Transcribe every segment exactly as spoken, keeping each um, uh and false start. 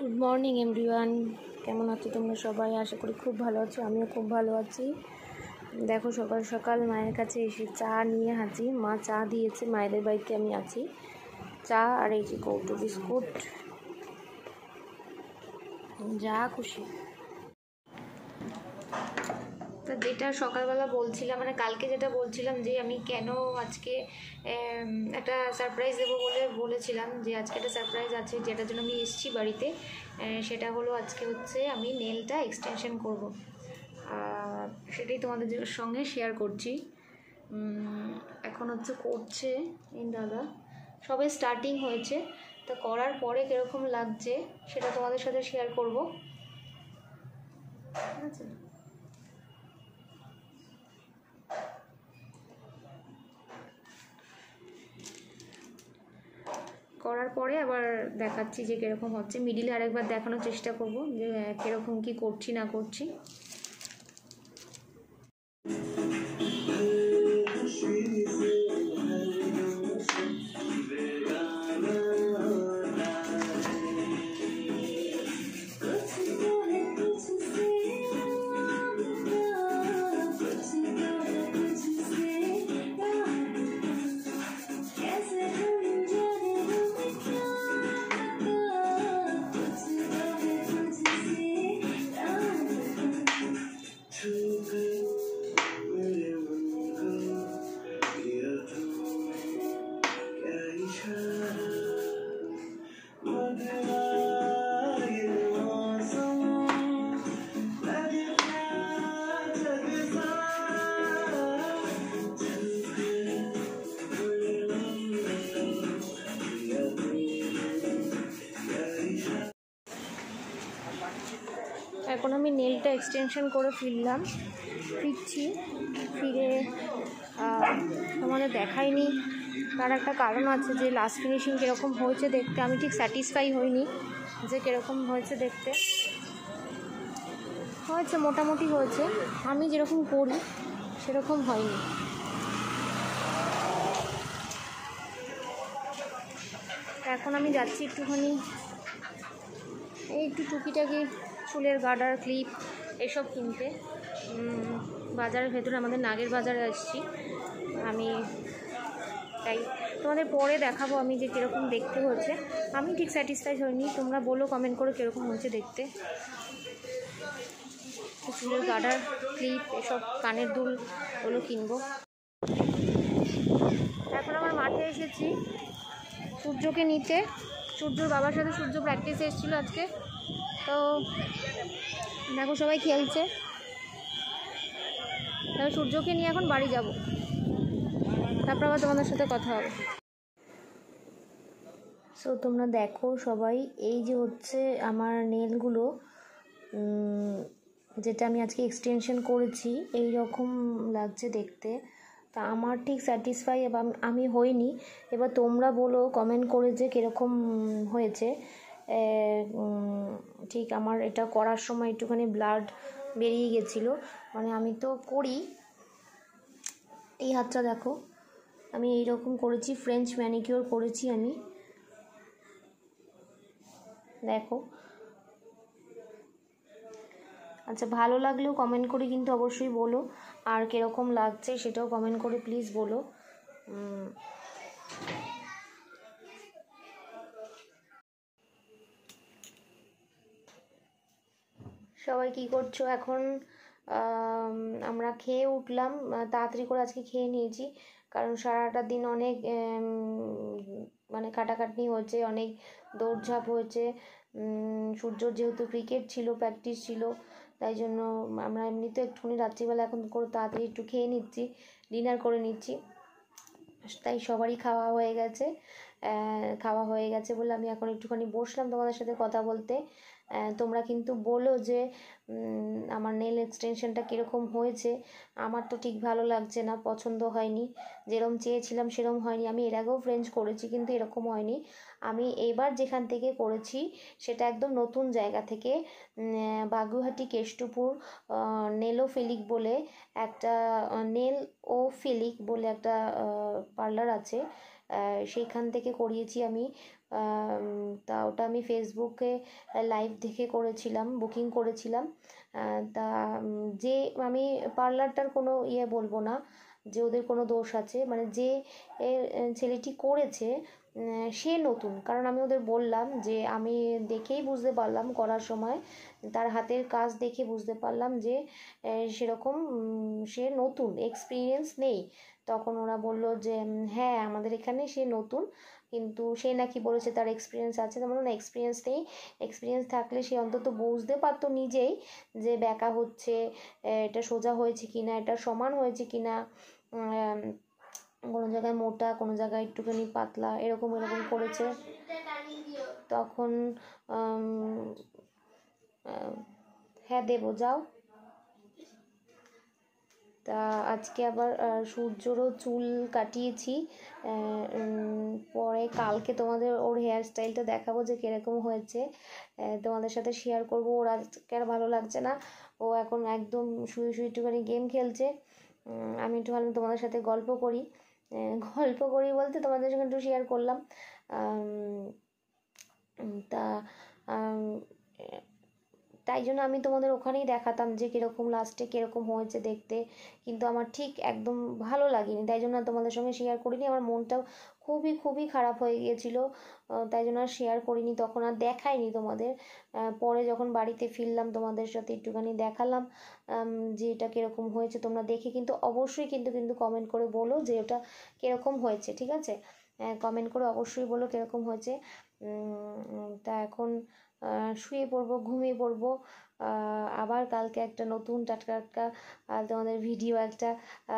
Good morning everyone, কেমন আছো তোমরা সবাই? আশা করি খুব ভালো আছো, আমিও খুব ভালো আছি। দেখো সকাল সকাল মায়ের কাছে এসে চা নিয়ে হাজির। মা চা দিয়েছে, মায়েদের বাড়িতে আমি আছি। চা আর এই যে কৌটো বিস্কুট, যা খুশি। তো যেটা সকালবেলা বলছিলাম, মানে কালকে যেটা বলছিলাম যে আমি কেন আজকে একটা সারপ্রাইজ দেবো বলে বলেছিলাম যে আজকে একটা সারপ্রাইজ আছে যেটার জন্য আমি এসেছি বাড়িতে। সেটা হলো আজকে হচ্ছে আমি নেলটা এক্সটেনশন করব, আর সেটাই তোমাদের সঙ্গে শেয়ার করছি। এখন হচ্ছে করছে এই দাদা, সবে স্টার্টিং হয়েছে, তো করার পরে কীরকম লাগছে সেটা তোমাদের সাথে শেয়ার করব। ঠিক আছে, করার পরে আবার দেখাচ্ছি যে কীরকম হচ্ছে। মিডিলে আরেকবার দেখানোর চেষ্টা করব যে কীরকম কি করছি না করছি। এখন আমি নেলটা এক্সটেনশন করে ফিরলাম ফিরছি ফিরে তোমাদের দেখাইনি, তার একটা কারণ আছে যে লাস্ট ফিনিশিং কীরকম হয়েছে দেখতে আমি ঠিক স্যাটিসফাই হইনি যে কীরকম হয়েছে দেখতে। হয়েছে, মোটামুটি হয়েছে, আমি যেরকম করি সেরকম হয়নি। এখন আমি যাচ্ছি একটুখানি এই একটু টুকিটাকি চুলের গার্ডার, ক্লিপ এসব কিনতে বাজারের ভেতরে, আমাদের নাগের বাজারে আসছি আমি। তাই তোমাদের পরে দেখাবো আমি যে কীরকম দেখতে হয়েছে। আমি ঠিক স্যাটিসফাই হইনি, তোমরা বলো কমেন্ট করে কীরকম হয়েছে দেখতে। চুলের গার্ডার, ক্লিপ এসব, কানের দুল ওগুলো কিনবো। এখন আমার মাঠে এসেছি সূর্যকে নিতে। সূর্যর বাবার সাথে সূর্য প্র্যাকটিসে এসেছিলো আজকে, তো দেখো সবাই খেলছে। তবে সূর্যকে নিয়ে এখন বাড়ি যাব, তারপর আবার তোমাদের সাথে কথা হবে। সো তোমরা দেখো সবাই, এই যে হচ্ছে আমার নেলগুলো যেটা আমি আজকে এক্সটেনশন করেছি, এই রকম লাগছে দেখতে। তা আমার ঠিক স্যাটিসফাই এবার আমি হইনি। এবার তোমরা বলো কমেন্ট করে যে কীরকম হয়েছে। ঠিক আমার এটা করার সময় একটুখানি ব্লাড বেরিয়ে গেছিলো, মানে আমি তো করি। এই হাতটা দেখো, আমি এইরকম করেছি, ফ্রেঞ্চ ম্যানিকিওর করেছি আমি, দেখো। আচ্ছা, ভালো লাগলেও কমেন্ট করে কিন্তু অবশ্যই বলো, আর কীরকম লাগছে সেটাও কমেন্ট করে প্লিজ বলো। সবাই কি করছো এখন? আমরা খেয়ে উঠলাম তাড়াতাড়ি করে, আজকে খেয়ে নিয়েছি কারণ সারাটা দিন অনেক মানে কাটাকাটি হয়েছে, অনেক দৌড়ঝাঁপ হয়েছে। সূর্যর যেহেতু ক্রিকেট ছিল, প্র্যাকটিস ছিল, তাই জন্য আমরা এমনিতে একটুখানি রাত্রিবেলা এখন করে তাড়াতাড়ি একটু খেয়ে নিচ্ছি, ডিনার করে নিচ্ছি। তাই সবারই খাওয়া হয়ে গেছে। খাওয়া হয়ে গেছে বলে আমি এখন একটুখানি বসলাম তোমাদের সাথে কথা বলতে। তোমরা কিন্তু বলো যে আমার নেল এক্সটেনশনটা কীরকম হয়েছে। আমার তো ঠিক ভালো লাগছে না, পছন্দ হয়নি, যেরকম চেয়েছিলাম সেরকম হয়নি। আমি এর আগেও ফ্রেঞ্চ করেছি কিন্তু এরকম হয়নি। আমি এবার যেখান থেকে করেছি সেটা একদম নতুন জায়গা থেকে, বাগুইহাটি কেষ্টপুর নেলোফিলিক বলে একটা নেল ও ফিলিক বলে একটা পার্লার আছে, সেইখান থেকে করিয়েছি আমি। তা ওটা আমি ফেসবুকে লাইভ দেখে করেছিলাম, বুকিং করেছিলাম। তা যে আমি পার্লারটার কোনো ইয়ে বলবো না যে ওদের কোনো দোষ আছে, মানে যে ছেলেটি করেছে সে নতুন। কারণ আমি ওদের বললাম যে আমি দেখেই বুঝতে পারলাম করার সময়, তার হাতের কাজ দেখে বুঝতে পারলাম যে সেরকম সে নতুন, এক্সপিরিয়েন্স নেই। তখন ওরা বললো যে হ্যাঁ আমাদের এখানে সে নতুন, কিন্তু সে নাকি বলেছে তার এক্সপিরিয়েন্স আছে। তেমন না, এক্সপিরিয়েন্স নেই। এক্সপিরিয়েন্স থাকলে সে অন্তত বুঝতে পারতো নিজেই যে ব্যাকা হচ্ছে, এটা সোজা হয়েছে কি না, এটা সমান হয়েছে কি না, কোনো জায়গায় মোটা, কোনো জায়গায় একটুখানি পাতলা, এরকম এরকম করেছে। তখন হ্যাঁ দেবো, যাও। তা আজকে আবার সূর্যরও চুল কাটিয়েছি। পরে কালকে তোমাদের ওর হেয়ার স্টাইলটা দেখাবো যে কীরকম হয়েছে, তোমাদের সাথে শেয়ার করবো। ওর আজকে আর ভালো লাগছে না, ও এখন একদম শুয়ে শুয়ে একটুখানি গেম খেলছে। আমি একটু ভালো তোমাদের সাথে গল্প করি, গল্প করি বলতে তোমাদের সঙ্গে একটু শেয়ার করলাম। তা তাই জন্য আমি তোমাদের ওখানেই দেখাতাম যে কীরকম লাস্টে কীরকম হয়েছে দেখতে, কিন্তু আমার ঠিক একদম ভালো লাগেনি, তাই জন্য তোমাদের সঙ্গে শেয়ার করিনি। আমার মনটাও খুবই খুবই খারাপ হয়ে গিয়েছিলো, তাই জন্য আর শেয়ার করিনি, তখন আর দেখাইনি তোমাদের। পরে যখন বাড়িতে ফিরলাম তোমাদের সাথে একটুখানি দেখালাম যে এটা কীরকম হয়েছে। তোমরা দেখে কিন্তু অবশ্যই কিন্তু কিন্তু কমেন্ট করে বলো যে ওটা কীরকম হয়েছে, ঠিক আছে? কমেন্ট করে অবশ্যই বলো কীরকম হয়েছে। তা এখন শুয়ে পড়বো, ঘুমিয়ে পড়বো। আবার কালকে একটা নতুন টাটকা টাটকা তোমাদের ভিডিও একটা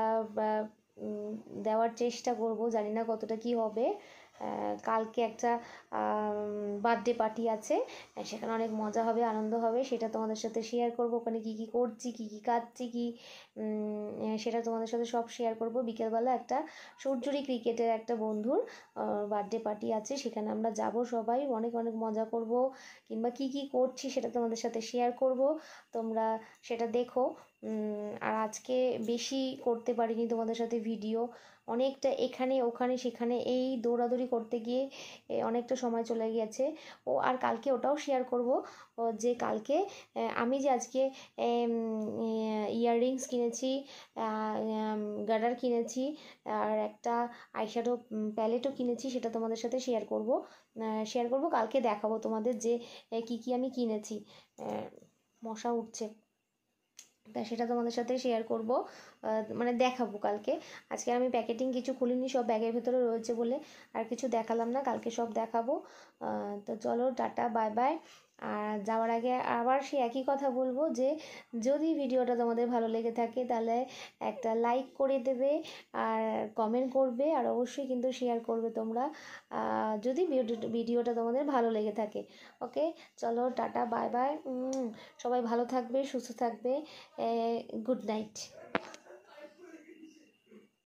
দেওয়ার চেষ্টা করব, জানি না কতটা কি হবে। কালকে একটা বার্থডে পার্টি আছে, সেখানে অনেক মজা হবে, আনন্দ হবে, সেটা তোমাদের সাথে শেয়ার করব। ওখানে কী কী করছি, কী কী খাচ্ছি, কী সেটা তোমাদের সাথে সব শেয়ার করব। বিকেলবেলা একটা সূর্যরি ক্রিকেটের একটা বন্ধুর বার্থডে পার্টি আছে, সেখানে আমরা যাব সবাই, অনেক অনেক মজা করব, কিংবা কী কী করছি সেটা তোমাদের সাথে শেয়ার করব, তোমরা সেটা দেখো। আর আজকে বেশি করতে পারিনি তোমাদের সাথে ভিডিও, অনেকটা এখানে ওখানে সেখানে এই দৌড়াদৌড়ি করতে গিয়ে অনেকটা সময় চলে গেছে। ও আর কালকে ওটাও শেয়ার করব যে কালকে আমি যে আজকে ইয়াররিংস কিনেছি, গার্ডার কিনেছি, আর একটা আইশ্যাডো প্যালেটও কিনেছি, সেটা তোমাদের সাথে শেয়ার করব শেয়ার করব কালকে দেখাবো তোমাদের যে কি কি আমি কিনেছি। মশা উঠছে, তা সেটা তোমাদের সাথে শেয়ার করব, মানে দেখাবো কালকে। আজকে আমি প্যাকেটিং কিছু খুলিনি, সব ব্যাগের ভেতরে রয়েছে বলে আর কিছু দেখালাম না, কালকে সব দেখাবো। তো চলো, টাটা, বাই বাই। আর যাওয়ার আগে আবার সেই একই কথা বলবো যে যদি ভিডিওটা তোমাদের ভালো লেগে থাকে তাহলে একটা লাইক করে দেবে, আর কমেন্ট করবে, আর অবশ্যই কিন্তু শেয়ার করবে তোমরা যদি ভিডিওটা তোমাদের ভালো লেগে থাকে। ওকে, চলো, টাটা, বাই বাই। সবাই ভালো থাকবে, সুস্থ থাকবে। Good night.